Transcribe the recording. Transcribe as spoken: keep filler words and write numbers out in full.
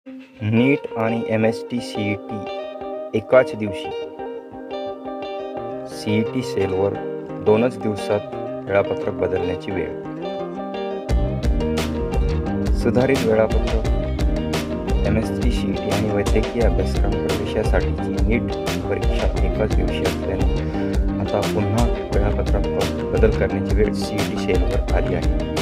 नीट आणि M H T C E T एकाच दिवशी. सी ई टी सेलवर दोनच दिवसात वेळापत्रक बदलण्याची वेळ. सुधारित वेळापत्रक. M H T C E T आणि वैद्यकीय अभ्यासक्रम प्रवेशासाठीची नीट परीक्षा एकाच दिवशी असल्याने आता पुन्हा वेळापत्रकात बदल करण्याची वेळ सी ई टी सेलवर आली आहे.